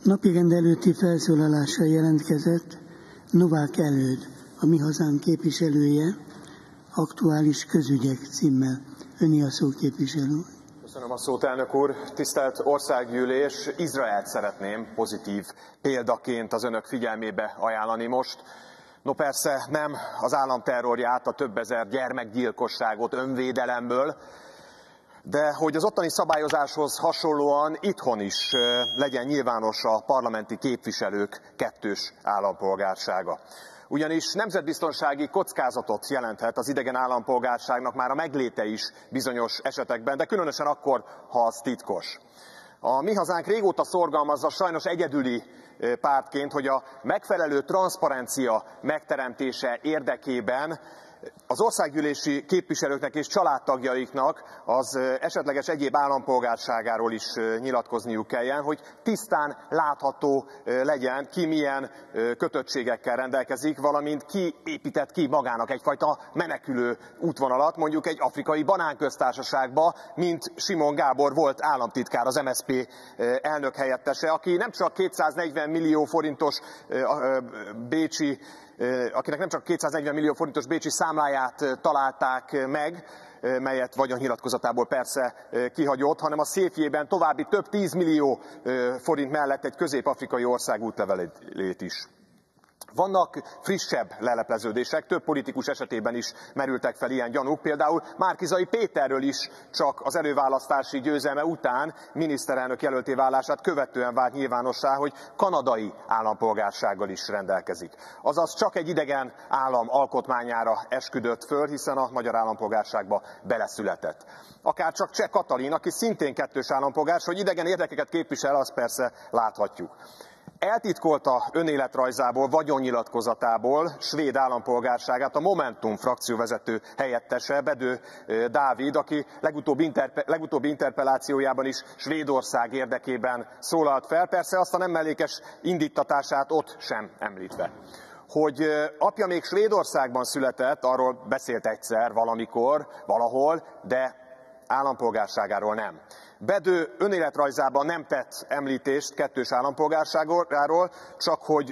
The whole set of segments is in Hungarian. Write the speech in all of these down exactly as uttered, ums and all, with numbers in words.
Napirend előtti felszólalásra jelentkezett Novák Előd, a Mi Hazánk képviselője, Aktuális közügyek címmel. Öné a szó, képviselő. Köszönöm a szót, elnök úr. Tisztelt Országgyűlés, Izraelt szeretném pozitív példaként az önök figyelmébe ajánlani most. No persze nem az állam terrorját, a több ezer gyermekgyilkosságot önvédelemből, de hogy az ottani szabályozáshoz hasonlóan itthon is legyen nyilvános a parlamenti képviselők kettős állampolgársága. Ugyanis nemzetbiztonsági kockázatot jelenthet az idegen állampolgárságnak már a megléte is bizonyos esetekben, de különösen akkor, ha az titkos. A Mi Hazánk régóta szorgalmazza, sajnos egyedüli pártként, hogy a megfelelő transzparencia megteremtése érdekében az országgyűlési képviselőknek és családtagjaiknak az esetleges egyéb állampolgárságáról is nyilatkozniuk kelljen, hogy tisztán látható legyen, ki milyen kötöttségekkel rendelkezik, valamint ki épített ki magának egyfajta menekülő útvonalat, mondjuk egy afrikai banánköztársaságba, mint Simon Gábor volt államtitkár, az em es zé pé elnök helyettese, aki nem csak kétszáznegyven millió forintos bécsi akinek nem csak kétszáznegyven millió forintos bécsi számláját találták meg, melyet vagyonnyilatkozatából persze kihagyott, hanem a széfjében további több tízmillió forint mellett egy közép-afrikai ország útlevelét is. Vannak frissebb lelepleződések, több politikus esetében is merültek fel ilyen gyanúk, például Márki-Zay Péterről is csak az előválasztási győzelme után miniszterelnök jelölté válását követően vált nyilvánossá, hogy kanadai állampolgársággal is rendelkezik. Azaz csak egy idegen állam alkotmányára esküdött föl, hiszen a magyar állampolgárságba beleszületett. Akár csak Cseh Katalin, aki szintén kettős állampolgár, hogy idegen érdekeket képvisel, azt persze láthatjuk. Eltitkolta önéletrajzából, vagyonnyilatkozatából svéd állampolgárságát a Momentum frakcióvezető helyettese, Bedő Dávid, aki legutóbbi, interpe- legutóbbi interpellációjában is Svédország érdekében szólalt fel, persze azt a nem mellékes indíttatását ott sem említve. Hogy apja még Svédországban született, arról beszélt egyszer, valamikor, valahol, de állampolgárságáról nem. Bedő önéletrajzában nem tett említést kettős állampolgárságáról, csak hogy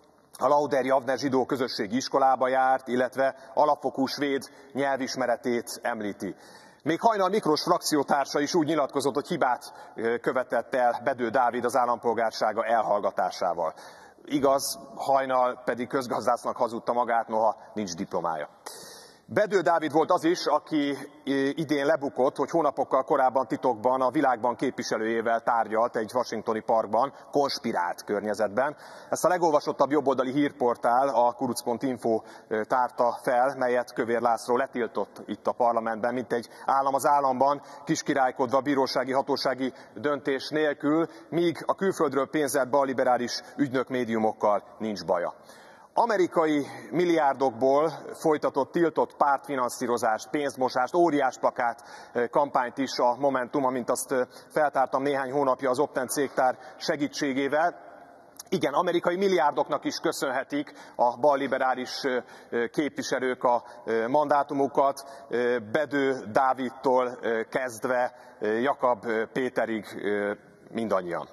a Lauderi Avner zsidó közösségi iskolába járt, illetve alapfokú svéd nyelvismeretét említi. Még Hajnal Miklós frakciótársa is úgy nyilatkozott, hogy hibát követett el Bedő Dávid az állampolgársága elhallgatásával. Igaz, Hajnal pedig közgazdásznak hazudta magát, noha nincs diplomája. Bedő Dávid volt az is, aki idén lebukott, hogy hónapokkal korábban titokban a Világbank képviselőjével tárgyalt egy washingtoni parkban, konspirált környezetben. Ezt a legolvasottabb jobboldali hírportál, a kuruc pont info tárta fel, melyet Kövér László letiltott itt a parlamentben, mint egy állam az államban, kiskirálykodva bírósági hatósági döntés nélkül, míg a külföldről pénzelt balliberális ügynök médiumokkal nincs baja. Amerikai milliárdokból folytatott tiltott pártfinanszírozást, pénzmosást, óriásplakát kampányt is a Momentum, amint azt feltártam néhány hónapja az Opten cégtár segítségével. Igen, amerikai milliárdoknak is köszönhetik a balliberális képviselők a mandátumukat, Bedő Dávidtól kezdve Jakab Péterig mindannyian.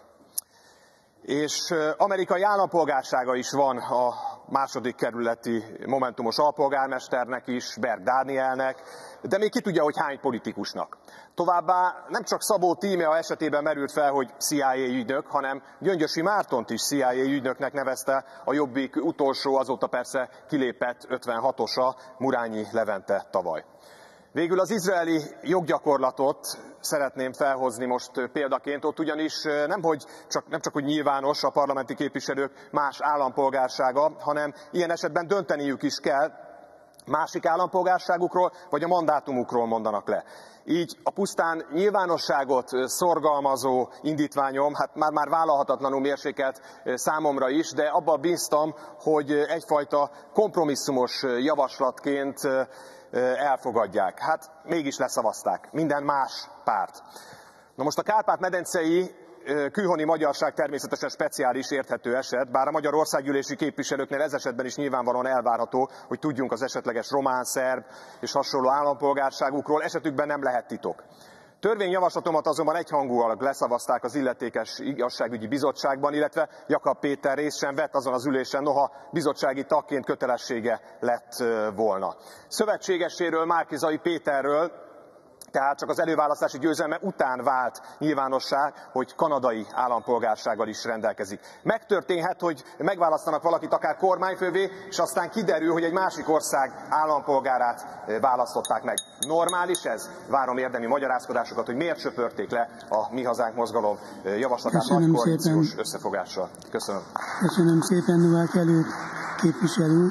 És amerikai állampolgársága is van a második kerületi momentumos alpolgármesternek is, Berg Dánielnek, de még ki tudja, hogy hány politikusnak. Továbbá nem csak Szabó Tímea esetében merült fel, hogy C I A ügynök, hanem Gyöngyösi Mártont is C I A ügynöknek nevezte a Jobbik utolsó, azóta persze kilépett ötvenhatosa, Murányi Levente tavaly. Végül az izraeli joggyakorlatot szeretném felhozni most példaként, ott ugyanis nem, hogy csak, nem csak hogy nyilvános a parlamenti képviselők más állampolgársága, hanem ilyen esetben dönteniük is kell, másik állampolgárságukról vagy a mandátumukról mondanak le. Így a pusztán nyilvánosságot szorgalmazó indítványom, hát már-már vállalhatatlanul mérsékelt számomra is, de abban bíztam, hogy egyfajta kompromisszumos javaslatként elfogadják. Hát mégis leszavazták. Minden más párt. Na most a Kárpát-medencei külhoni magyarság természetesen speciális, érthető eset, bár a magyar országgyűlési képviselőknél ez esetben is nyilvánvalóan elvárható, hogy tudjunk az esetleges román, szerb és hasonló állampolgárságukról, esetükben nem lehet titok. Törvényjavaslatomat azonban egyhangúlag leszavazták az illetékes igazságügyi bizottságban, illetve Jakab Péter részt sem vett azon az ülésen, noha bizottsági tagként kötelessége lett volna. Szövetségeséről, Márki-Zay Péterről tehát csak az előválasztási győzelme után vált nyilvánossá, hogy kanadai állampolgársággal is rendelkezik. Megtörténhet, hogy megválasztanak valakit akár kormányfővé, és aztán kiderül, hogy egy másik ország állampolgárát választották meg. Normális ez? Várom érdemi magyarázkodásokat, hogy miért söpörték le a Mi Hazánk mozgalom javaslatát nagy koalíciós összefogással. Köszönöm. Köszönöm szépen, Novák Előtt képviselő.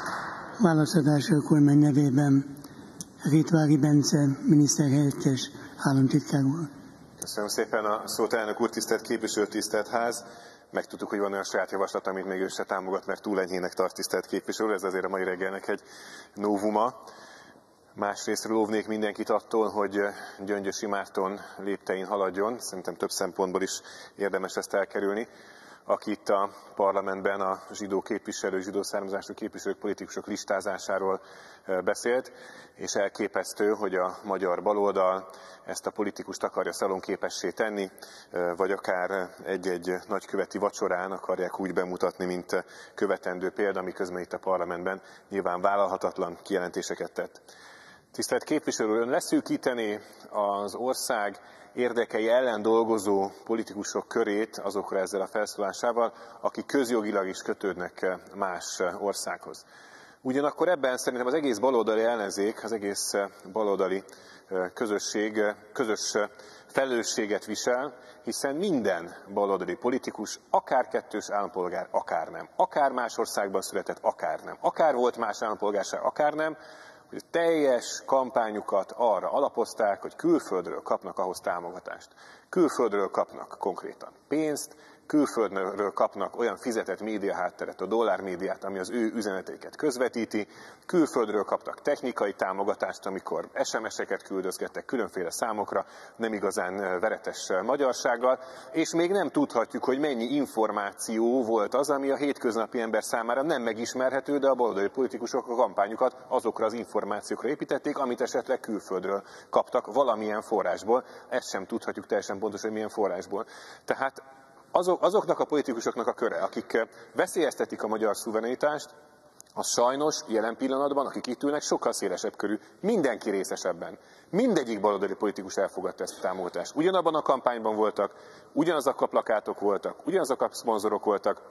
Válaszadásra a kormány nevében Rétvári Bence, miniszterhelyettes, államtitkár úr. Köszönöm szépen a szót, elnök úr, tisztelt képviselő, tisztelt ház. Megtudtuk, hogy van olyan saját javaslat, amit még ő se támogat, mert túl enyhének tart, tisztelt képviselő. Ez azért a mai reggelnek egy novuma. Másrésztről óvnék mindenkit attól, hogy Gyöngyösi Márton léptein haladjon. Szerintem több szempontból is érdemes ezt elkerülni. Aki itt a parlamentben a zsidó képviselő, zsidó származású képviselők, politikusok listázásáról beszélt, és elképesztő, hogy a magyar baloldal ezt a politikust akarja szalonképessé tenni, vagy akár egy-egy nagyköveti vacsorán akarják úgy bemutatni, mint követendő példa, miközben itt a parlamentben nyilván vállalhatatlan kijelentéseket tett. Tisztelt képviselő, ön leszűkíteni az ország érdekei ellen dolgozó politikusok körét azokra ezzel a felszólásával, akik közjogilag is kötődnek más országhoz. Ugyanakkor ebben szerintem az egész baloldali ellenzék, az egész baloldali közösség közös felelősséget visel, hiszen minden baloldali politikus, akár kettős állampolgár, akár nem, akár más országban született, akár nem, akár volt más állampolgárság, akár nem, hogy a teljes kampányukat arra alapozták, hogy külföldről kapnak ahhoz támogatást. Külföldről kapnak konkrétan pénzt, külföldről kapnak olyan fizetett médiahátteret, a dollármédiát, ami az ő üzeneteiket közvetíti, külföldről kaptak technikai támogatást, amikor es em es-eket küldözgettek különféle számokra, nem igazán veretes magyarsággal, és még nem tudhatjuk, hogy mennyi információ volt az, ami a hétköznapi ember számára nem megismerhető, de a baloldali politikusok a kampányukat azokra az információkra építették, amit esetleg külföldről kaptak valamilyen forrásból. Ezt sem tudhatjuk teljesen pontosan, hogy milyen forrásból. Tehát Azok, azoknak a politikusoknak a köre, akik veszélyeztetik a magyar szuverenitást, az sajnos jelen pillanatban, akik itt ülnek, sokkal szélesebb körű, mindenki részesebben. Mindegyik baloldali politikus elfogadta ezt a támogatást. Ugyanabban a kampányban voltak, ugyanazok a plakátok voltak, ugyanazok a szponzorok voltak,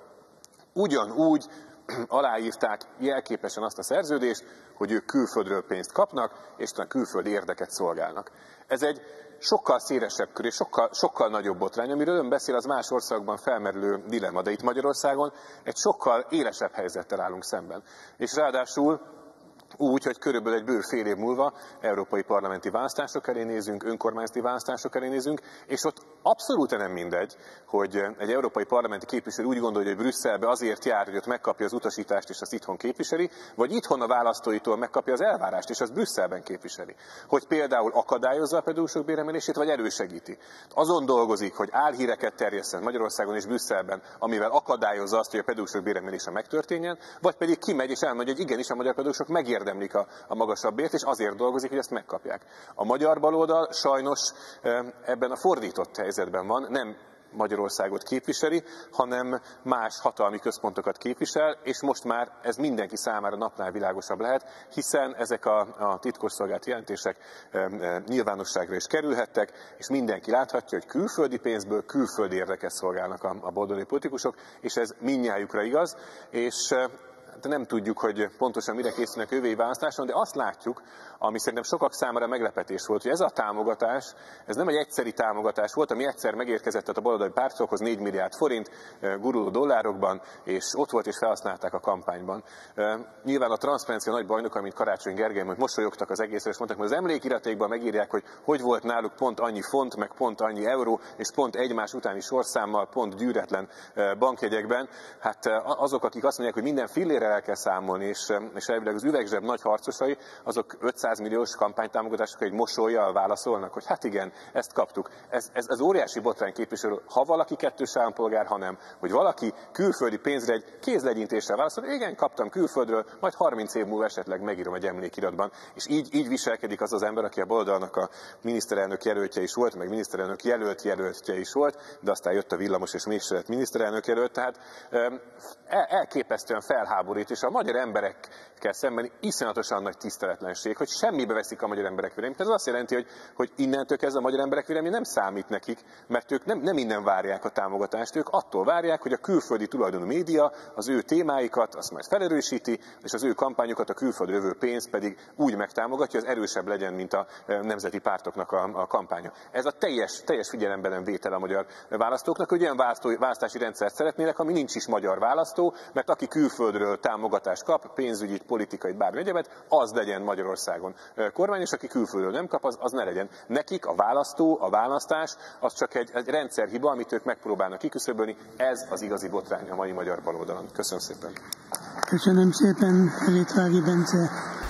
ugyanúgy aláírták jelképesen azt a szerződést, hogy ők külföldről pénzt kapnak, és talán külföldi érdeket szolgálnak. Ez egy sokkal szélesebb kör és sokkal, sokkal nagyobb botrány, amiről ön beszél, az más országban felmerülő dilemma, de itt Magyarországon egy sokkal élesebb helyzettel állunk szemben. És ráadásul úgy, hogy körülbelül egy bő fél év múlva európai parlamenti választások elé nézünk, önkormányzati választások elé nézünk, és ott abszolút nem mindegy, hogy egy európai parlamenti képviselő úgy gondolja, hogy Brüsszelbe azért jár, hogy ott megkapja az utasítást, és azt itthon képviseli, vagy itthon a választóitól megkapja az elvárást, és azt Brüsszelben képviseli. Hogy például akadályozza a pedagógusok béremelését, vagy elősegíti. Azon dolgozik, hogy álhíreket terjesszen Magyarországon és Brüsszelben, amivel akadályozza azt, hogy a pedagógusok béremelése megtörténjen, vagy pedig kimegy és elmondja, hogy igenis a magyar pedagógusok megérdemlik a, a magasabb bért, és azért dolgozik, hogy ezt megkapják. A magyar baloldal sajnos ebben a fordított helyzetben van, nem Magyarországot képviseli, hanem más hatalmi központokat képvisel, és most már ez mindenki számára napnál világosabb lehet, hiszen ezek a, a titkosszolgált jelentések e, e, nyilvánosságra is kerülhettek, és mindenki láthatja, hogy külföldi pénzből külföldi érdeket szolgálnak a, a baloldali politikusok, és ez mindnyájukra igaz, és de nem tudjuk, hogy pontosan mire készülnek jövő évi választáson, de azt látjuk, ami szerintem sokak számára meglepetés volt, hogy ez a támogatás, ez nem egy egyszeri támogatás volt, ami egyszer megérkezett a baloldali pártokhoz négy milliárd forint guruló dollárokban, és ott volt és felhasználták a kampányban. Nyilván a transzparencia nagy bajnoka, mint Karácsony Gergely, hogy mosolyogtak az egészre, és mondták, hogy az emlékiratékban megírják, hogy hogy volt náluk pont annyi font, meg pont annyi euró, és pont egymás utáni sorszámmal, pont gyűretlen bankjegyekben. Hát azok, akik azt mondják, hogy minden fillére el kell számolni, és, és elvileg az üvegzseb nagy harcosai, azok ötszáz kétszáz milliós kampánytámogatásokra egy mosollyal válaszolnak, hogy hát igen, ezt kaptuk. Ez, ez, ez óriási botrány, képviselő, ha valaki kettős állampolgár, ha nem, hogy valaki külföldi pénzre egy kézlegyintéssel válaszol, igen, kaptam külföldről, majd harminc év múlva esetleg megírom egy emlékiratban, és így, így viselkedik az az ember, aki a baloldalnak a miniszterelnök jelöltje is volt, meg miniszterelnök jelölt jelöltje is volt, de aztán jött a villamos, és mégse lett miniszterelnök jelölt, tehát el, elképesztően felháborít, és a magyar emberekkel szemben iszonyatosan nagy tiszteletlenség, hogy semmibe veszik a magyar emberek véleményét. Ez azt jelenti, hogy, hogy innentől kezdve a magyar emberek vélemény nem számít nekik, mert ők nem, nem innen várják a támogatást, ők attól várják, hogy a külföldi tulajdonú média az ő témáikat azt majd felerősíti, és az ő kampányokat, a külföldre jövő pénz pedig úgy megtámogatja, hogy az erősebb legyen, mint a nemzeti pártoknak a, a kampánya. Ez a teljes, teljes figyelembe nem vétel a magyar választóknak, hogy olyan választó, választási rendszert szeretnének, ami nincs is magyar választó, mert aki külföldről támogatást kap, pénzügyit, politikait, bármi egyebet, az legyen Magyarországon kormány, és aki külföldről nem kap, az, az ne legyen. Nekik a választó, a választás, az csak egy, egy rendszerhiba, amit ők megpróbálnak kiküszöbölni. Ez az igazi botrány a mai magyar baloldalon. Köszönöm szépen. Köszönöm szépen, Rétvági Bence.